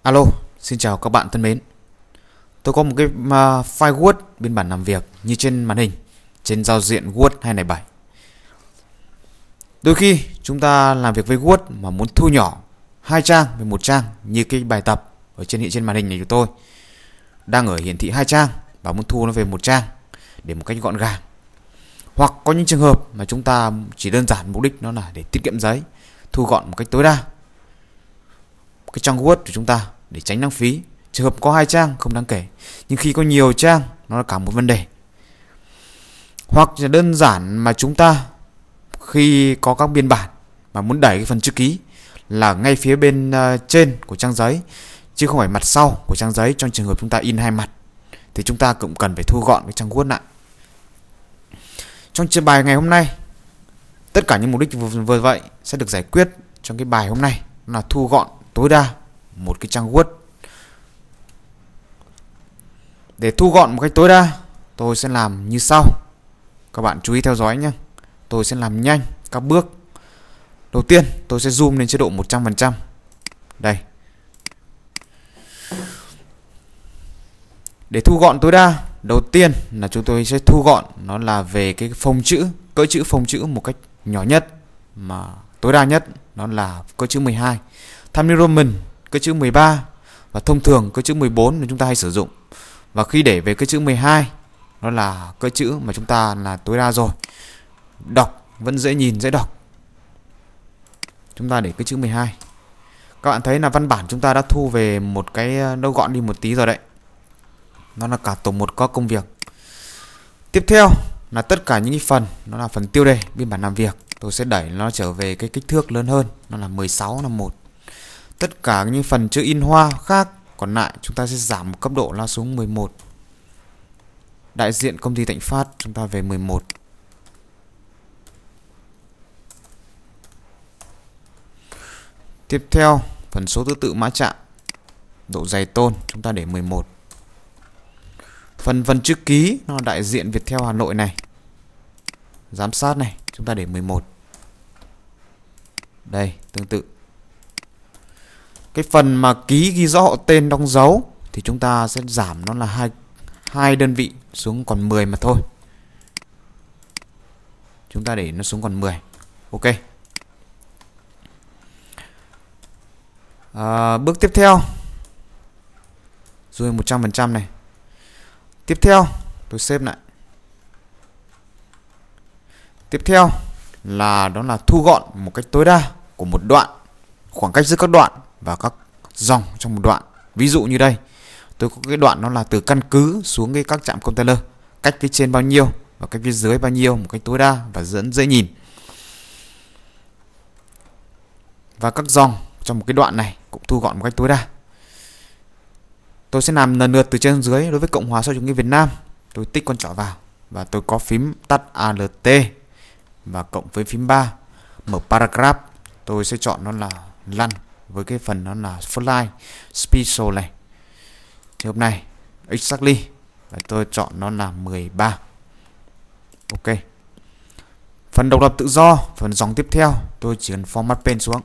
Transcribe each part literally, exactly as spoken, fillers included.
Alo, xin chào các bạn thân mến. Tôi có một cái uh, file Word biên bản làm việc như trên màn hình, trên giao diện Word hai không bảy. Đôi khi chúng ta làm việc với Word mà muốn thu nhỏ hai trang về một trang, như cái bài tập ở trên hiện trên màn hình này của tôi đang ở hiển thị hai trang và muốn thu nó về một trang để một cách gọn gàng. Hoặc có những trường hợp mà chúng ta chỉ đơn giản mục đích nó là để tiết kiệm giấy, thu gọn một cách tối đa cái trang Word của chúng ta để tránh lãng phí. Trường hợp có hai trang không đáng kể, nhưng khi có nhiều trang nó là cả một vấn đề. Hoặc là đơn giản mà chúng ta khi có các biên bản mà muốn đẩy cái phần chữ ký là ngay phía bên uh, trên của trang giấy chứ không phải mặt sau của trang giấy, trong trường hợp chúng ta in hai mặt thì chúng ta cũng cần phải thu gọn cái trang Word lại. Trong bài ngày hôm nay, tất cả những mục đích vừa, vừa vậy sẽ được giải quyết trong cái bài hôm nay, là thu gọn tối đa một cái trang Word. Để thu gọn một cách tối đa, tôi sẽ làm như sau. Các bạn chú ý theo dõi nhé. Tôi sẽ làm nhanh các bước. Đầu tiên, tôi sẽ zoom lên chế độ một trăm phần trăm. Đây. Để thu gọn tối đa, đầu tiên là chúng tôi sẽ thu gọn nó là về cái phông chữ, cỡ chữ phông chữ một cách nhỏ nhất mà tối đa nhất, nó là cỡ chữ mười hai. Times New Roman cỡ chữ mười ba và thông thường cỡ chữ mười bốn chúng ta hay sử dụng. Và khi để về cỡ chữ mười hai, nó là cỡ chữ mà chúng ta là tối đa rồi. Đọc vẫn dễ nhìn, dễ đọc. Chúng ta để cỡ chữ mười hai. Các bạn thấy là văn bản chúng ta đã thu về một cái đâu gọn đi một tí rồi đấy. Nó là cả tổng một có công việc. Tiếp theo là tất cả những cái phần, nó là phần tiêu đề, biên bản làm việc. Tôi sẽ đẩy nó trở về cái kích thước lớn hơn, nó là mười sáu là một. Tất cả những phần chữ in hoa khác còn lại chúng ta sẽ giảm một cấp độ là xuống mười một. Đại diện công ty Thịnh Phát chúng ta về mười một. Tiếp theo, phần số thứ tự mã chạm, độ dày tôn chúng ta để mười một. Phần phần chữ ký, nó đại diện Viettel Hà Nội này, giám sát này, chúng ta để mười một. Đây, tương tự. Cái phần mà ký ghi rõ họ tên đóng dấu thì chúng ta sẽ giảm nó là hai, hai đơn vị xuống còn mười mà thôi. Chúng ta để nó xuống còn mười. Ok. À, bước tiếp theo, rồi một trăm phần trăm này. Tiếp theo, tôi xếp lại. Tiếp theo là đó là thu gọn một cách tối đa của một đoạn, khoảng cách giữa các đoạn và các dòng trong một đoạn. Ví dụ như đây, tôi có cái đoạn nó là từ căn cứ xuống cái các trạm container, cách phía trên bao nhiêu và cách phía dưới bao nhiêu, một cách tối đa và dẫn dễ nhìn. Và các dòng trong một cái đoạn này cũng thu gọn một cách tối đa. Tôi sẽ làm lần lượt từ trên dưới. Đối với Cộng hòa xã hội chủ nghĩa Việt Nam, tôi tích con trỏ vào và tôi có phím tắt Alt và cộng với phím ba, mở paragraph. Tôi sẽ chọn nó là lăn với cái phần nó là Frontline Special này. Trường hợp này Exactly và tôi chọn nó là mười ba. Ok. Phần độc lập tự do, phần dòng tiếp theo tôi chỉ cần format pen xuống.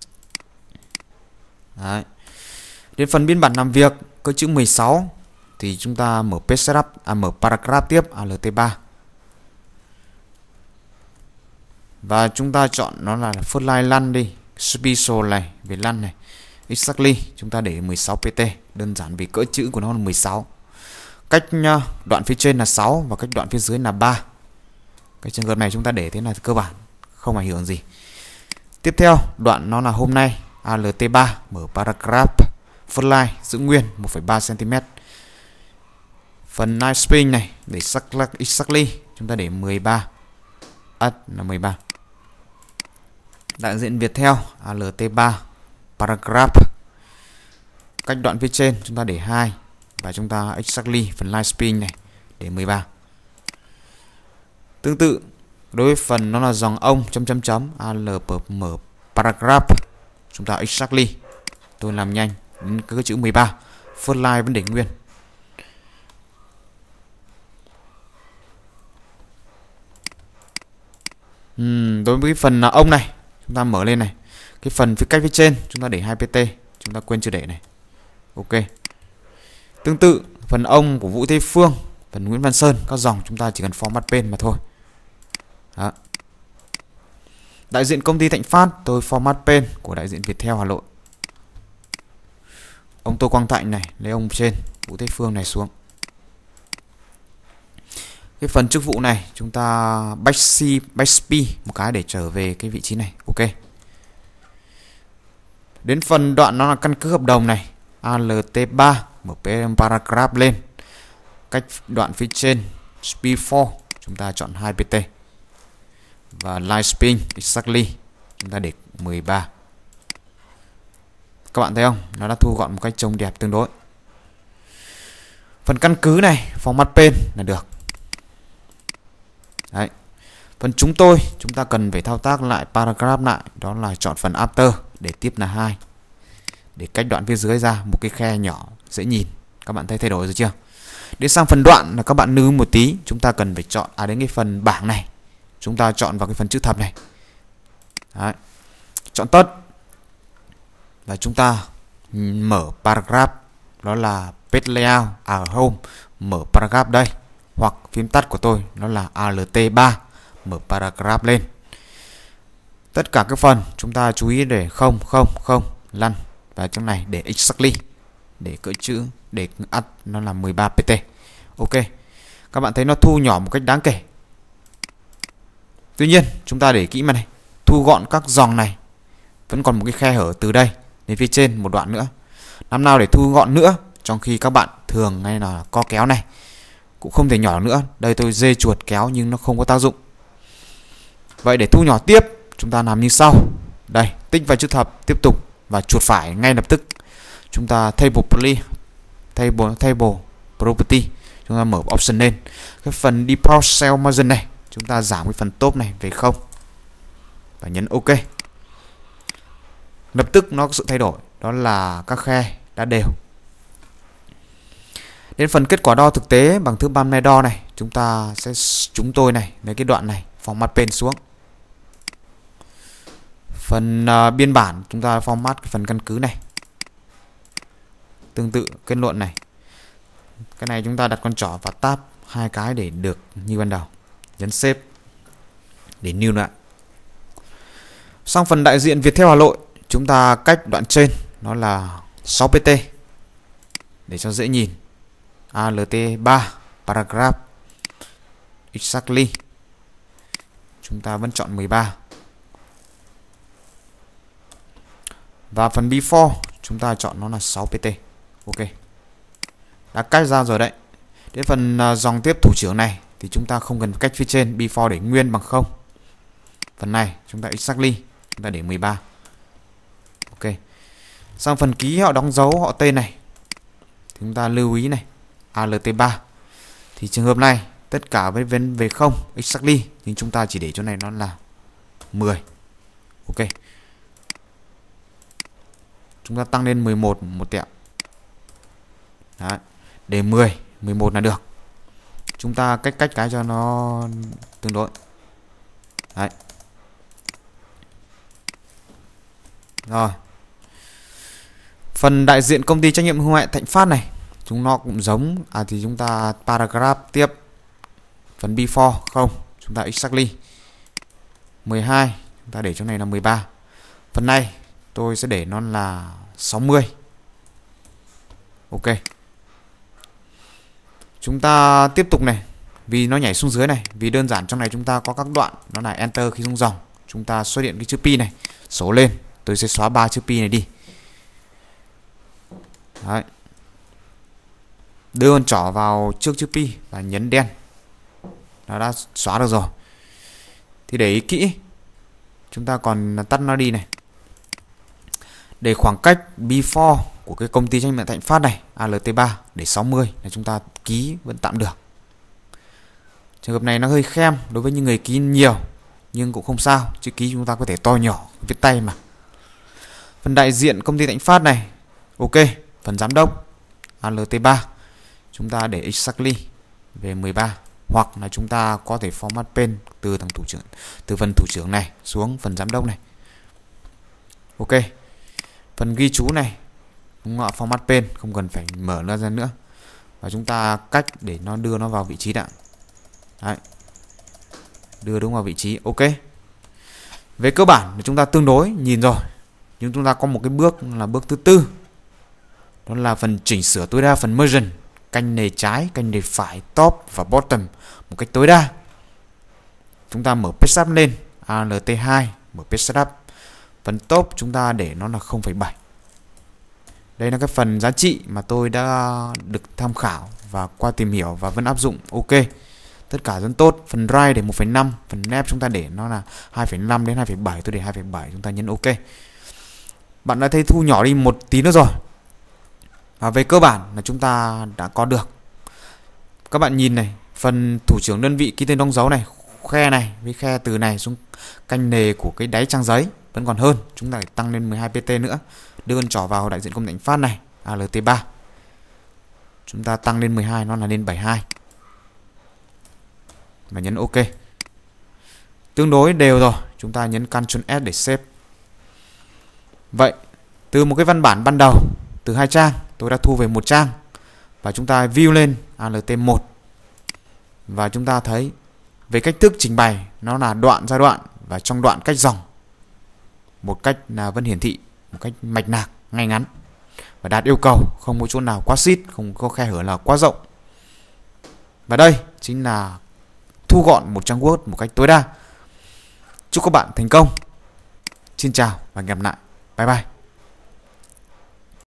Đấy. Đến phần biên bản làm việc cỡ chữ mười sáu thì chúng ta mở page setup, à, mở paragraph tiếp, Alt ba. Và chúng ta chọn nó là first line lăn đi, special này, về lăn này. Exactly chúng ta để mười sáu pt, đơn giản vì cỡ chữ của nó là mười sáu. Cách đoạn phía trên là sáu và cách đoạn phía dưới là ba. Cái trường hợp này chúng ta để thế là cơ bản, không ảnh hưởng gì. Tiếp theo, đoạn nó là hôm nay, Alt ba, mở paragraph, first line giữ nguyên một phẩy ba xăng ti mét. Phần night spring này để exactly chúng ta để mười ba. At là mười ba. Đại diện Viettel, Alt ba, paragraph. Cách đoạn phía trên chúng ta để hai và chúng ta exactly phần live spin này để mười ba. Tương tự đối với phần nó là dòng ông chấm chấm chấm, Alt mở paragraph, chúng ta exactly. Tôi làm nhanh đến cái chữ mười ba, first line vẫn để nguyên. uhm, Đối với cái phần ông này chúng ta mở lên này, cái phần phía cách phía trên chúng ta để hai pt, chúng ta quên chưa để này, Ok. Tương tự phần ông của Vũ Thế Phương, phần Nguyễn Văn Sơn, các dòng chúng ta chỉ cần format tên mà thôi. Đó. Đại diện công ty Thịnh Phát, tôi format tên của đại diện Viettel Hà Nội. Ông Tô Quang Thạnh này, lấy ông trên, Vũ Thế Phương này xuống. Cái phần chức vụ này chúng ta backseat backspace một cái để trở về cái vị trí này. Ok. Đến phần đoạn nó là căn cứ hợp đồng này, a lờ tê ba, mở paragraph lên. Cách đoạn phía trên speed bốn chúng ta chọn hai pê tê. Và line spin exactly chúng ta để mười ba. Các bạn thấy không? Nó đã thu gọn một cách trông đẹp tương đối. Phần căn cứ này, format pen là được. Đấy. Phần chúng tôi, chúng ta cần phải thao tác lại paragraph lại, đó là chọn phần after để tiếp là hai. Để cách đoạn phía dưới ra một cái khe nhỏ dễ nhìn. Các bạn thấy thay đổi rồi chưa? Đến sang phần đoạn là các bạn lưu một tí, chúng ta cần phải chọn à đến cái phần bảng này. Chúng ta chọn vào cái phần chữ thập này. Đấy. Chọn tất. Và chúng ta mở paragraph, đó là page layout ở home, mở paragraph đây, hoặc phím tắt của tôi nó là a lờ tê ba, mở paragraph lên. Tất cả các phần chúng ta chú ý để không không không lăn và trong này để exactly, để cỡ chữ, để add nó là mười ba pê tê. Ok. Các bạn thấy nó thu nhỏ một cách đáng kể. Tuy nhiên chúng ta để kỹ mà này, thu gọn các dòng này, vẫn còn một cái khe hở từ đây đến phía trên một đoạn nữa. Làm nào để thu gọn nữa, trong khi các bạn thường hay là co kéo này cũng không thể nhỏ nữa. Đây tôi dê chuột kéo nhưng nó không có tác dụng. Vậy để thu nhỏ tiếp, chúng ta làm như sau. Đây, tích vào chữ thập, tiếp tục và chuột phải ngay lập tức. Chúng ta table table table property, chúng ta mở option lên. Cái phần default cell margin này, chúng ta giảm cái phần top này về không và nhấn ok. Lập tức nó có sự thay đổi, đó là các khe đã đều. Đến phần kết quả đo thực tế bằng thước băm đo này, chúng ta sẽ chúng tôi này lấy cái đoạn này format pen xuống. Phần uh, biên bản chúng ta format cái phần căn cứ này. Tương tự kết luận này. Cái này chúng ta đặt con trỏ và tab hai cái để được như ban đầu. Nhấn save để new lại. Sang phần đại diện Viettel Hà Nội, chúng ta cách đoạn trên nó là sáu pê tê để cho dễ nhìn. a lờ tê ba paragraph exactly chúng ta vẫn chọn mười ba. Và phần before chúng ta chọn nó là sáu pê tê. Ok. Đã cách ra rồi đấy. Đến phần uh, dòng tiếp thủ trưởng này thì chúng ta không cần cách phía trên, before để nguyên bằng không. Phần này chúng ta exactly chúng ta để mười ba. Ok. Sang phần ký họ đóng dấu họ tên này, chúng ta lưu ý này, a lờ tê ba. Thì trường hợp này tất cả với vấn về không exactly, nhưng chúng ta chỉ để chỗ này nó là mười. Ok. Chúng ta tăng lên mười một một tẹo. Đấy. Để mười, mười một là được. Chúng ta cách cách cái cho nó tương đối. Đấy. Rồi. Phần đại diện công ty trách nhiệm hữu hạn Thịnh Phát này, chúng nó cũng giống à thì chúng ta paragraph tiếp. Phần before không, chúng ta exactly mười hai, chúng ta để chỗ này là mười ba. Phần này tôi sẽ để nó là sáu mươi. Ok. Chúng ta tiếp tục này, vì nó nhảy xuống dưới này, vì đơn giản trong này chúng ta có các đoạn nó là enter khi xuống dòng. Chúng ta xuất hiện cái chữ P này, số lên, tôi sẽ xóa ba chữ P này đi. Đấy. Đưa con trỏ vào trước chữ P và nhấn đen. Nó đã xóa được rồi. Thì để ý kỹ, chúng ta còn tắt nó đi này. Để khoảng cách before của cái công ty trách nhiệm Thịnh Phát này, a lờ tê ba để sáu mươi là chúng ta ký vẫn tạm được. Trường hợp này nó hơi khem đối với những người ký nhiều, nhưng cũng không sao, chữ ký chúng ta có thể to nhỏ, viết tay mà. Phần đại diện công ty Thịnh Phát này, ok. Phần giám đốc a lờ tê ba chúng ta để exactly về mười ba, hoặc là chúng ta có thể format pen từ thằng thủ trưởng, từ phần thủ trưởng này xuống phần giám đốc này. Ok. Phần ghi chú này đúng không ạ? Format pane, không cần phải mở nó ra nữa. Và chúng ta cách để nó đưa nó vào vị trí đã. Đấy. Đưa đúng vào vị trí. Ok. Về cơ bản thì chúng ta tương đối nhìn rồi. Nhưng chúng ta có một cái bước là bước thứ tư. Đó là phần chỉnh sửa tối đa phần margin, canh nề trái, canh nề phải, top và bottom một cách tối đa. Chúng ta mở page setup lên, Alt hai, mở page setup. Phần top chúng ta để nó là không phẩy bảy. Đây là cái phần giá trị mà tôi đã được tham khảo và qua tìm hiểu và vẫn áp dụng. Ok. Tất cả rất tốt. Phần right để một phẩy năm, phần left chúng ta để nó là hai phẩy năm đến hai phẩy bảy, tôi để hai phẩy bảy, chúng ta nhấn ok. Bạn đã thấy thu nhỏ đi một tí nữa rồi. Và về cơ bản là chúng ta đã có được. Các bạn nhìn này, phần thủ trưởng đơn vị ký tên đóng dấu này, khe này với khe từ này xuống canh nề của cái đáy trang giấy vẫn còn hơn. Chúng ta phải tăng lên mười hai pt nữa. Đưa con trỏ vào đại diện công nghệ phát này, Alt ba. Chúng ta tăng lên mười hai, nó là lên bảy mươi hai. Và nhấn ok. Tương đối đều rồi, chúng ta nhấn Ctrl S để save. Vậy, từ một cái văn bản ban đầu, từ hai trang, tôi đã thu về một trang. Và chúng ta view lên Alt một. Và chúng ta thấy về cách thức trình bày, nó là đoạn giai đoạn và trong đoạn cách dòng. Một cách là vẫn hiển thị một cách mạch lạc, ngay ngắn và đạt yêu cầu, không có chỗ nào quá xít, không có khe hở nào quá rộng. Và đây chính là thu gọn một trang Word một cách tối đa. Chúc các bạn thành công. Xin chào và hẹn gặp lại. Bye bye.